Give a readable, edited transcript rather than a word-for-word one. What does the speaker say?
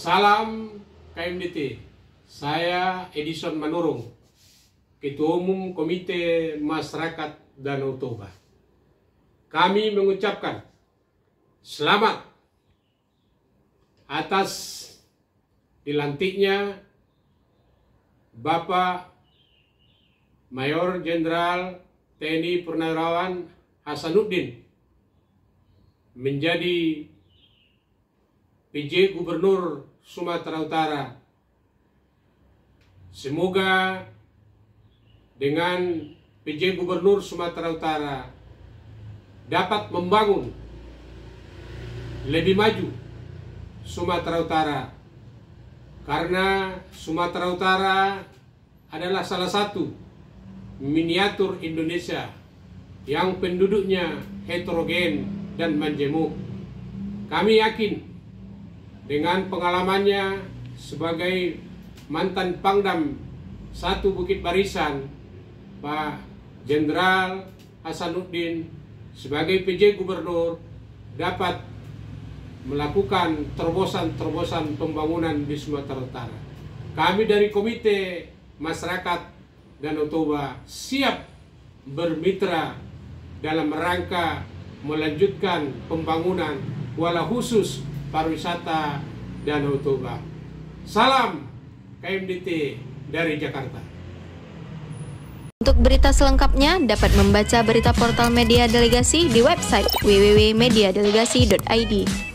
Salam KMDT. Saya Edison Manurung, Ketua Umum Komite Masyarakat Danau Toba. Kami mengucapkan selamat atas dilantiknya Bapak Mayor Jenderal TNI Purnawirawan Hasanuddin menjadi PJ Gubernur Sumatera Utara. Semoga dengan PJ Gubernur Sumatera Utara dapat membangun lebih maju Sumatera Utara, karena Sumatera Utara adalah salah satu miniatur Indonesia yang penduduknya heterogen dan majemuk. Kami yakin dengan pengalamannya sebagai mantan Pangdam 1 Bukit Barisan, Pak Jenderal Hasanuddin sebagai PJ Gubernur dapat melakukan terobosan-terobosan pembangunan di Sumatera Utara. Kami dari Komite Masyarakat Danau Toba siap bermitra dalam rangka melanjutkan pembangunan wala khusus pariwisata Danau Toba. Salam KMDT dari Jakarta. Untuk berita selengkapnya dapat membaca berita portal Media Delegasi di website www.mediadelegasi.id.